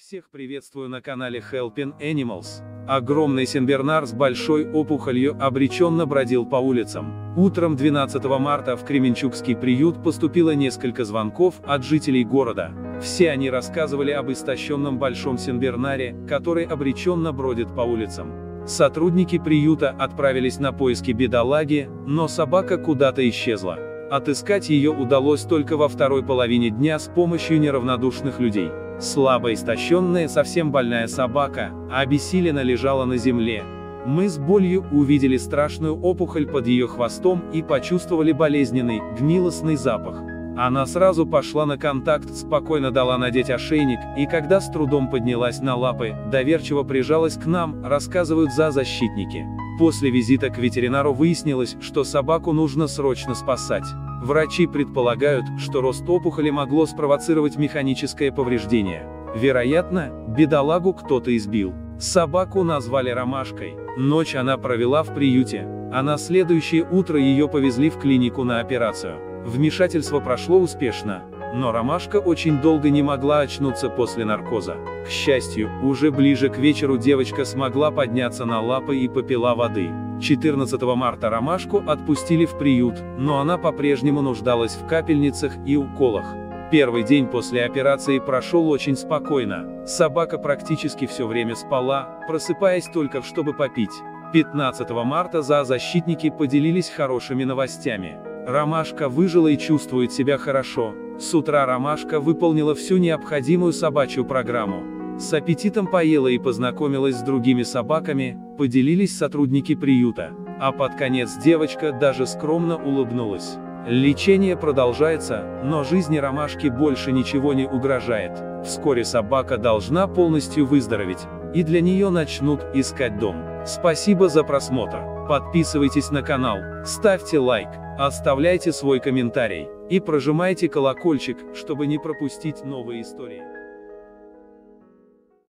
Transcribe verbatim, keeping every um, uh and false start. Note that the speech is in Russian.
Всех приветствую на канале Helping Animals. Огромный сенбернар с большой опухолью обреченно бродил по улицам. Утром двенадцатого марта в Кременчугский приют поступило несколько звонков от жителей города. Все они рассказывали об истощенном большом сенбернаре, который обреченно бродит по улицам. Сотрудники приюта отправились на поиски бедолаги, но собака куда-то исчезла. Отыскать ее удалось только во второй половине дня с помощью неравнодушных людей. Слабо истощенная, совсем больная собака, обессиленно лежала на земле. Мы с болью увидели страшную опухоль под ее хвостом и почувствовали болезненный, гнилостный запах. Она сразу пошла на контакт, спокойно дала надеть ошейник, и когда с трудом поднялась на лапы, доверчиво прижалась к нам, рассказывают зоозащитники. После визита к ветеринару выяснилось, что собаку нужно срочно спасать. Врачи предполагают, что рост опухоли могло спровоцировать механическое повреждение. Вероятно, бедолагу кто-то избил. Собаку назвали Ромашкой. Ночь она провела в приюте, а на следующее утро ее повезли в клинику на операцию. Вмешательство прошло успешно, но Ромашка очень долго не могла очнуться после наркоза. К счастью, уже ближе к вечеру девочка смогла подняться на лапы и попила воды. четырнадцатого марта Ромашку отпустили в приют, но она по-прежнему нуждалась в капельницах и уколах. Первый день после операции прошел очень спокойно. Собака практически все время спала, просыпаясь только чтобы попить. пятнадцатого марта зоозащитники поделились хорошими новостями. Ромашка выжила и чувствует себя хорошо. С утра Ромашка выполнила всю необходимую собачью программу. С аппетитом поела и познакомилась с другими собаками, поделились сотрудники приюта. А под конец девочка даже скромно улыбнулась. Лечение продолжается, но жизни Ромашки больше ничего не угрожает. Вскоре собака должна полностью выздороветь, и для нее начнут искать дом. Спасибо за просмотр. Подписывайтесь на канал, ставьте лайк, оставляйте свой комментарий и прожимайте колокольчик, чтобы не пропустить новые истории.